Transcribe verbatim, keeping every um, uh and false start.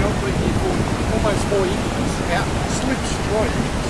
out with you for almost four inches. Yeah. Slips through.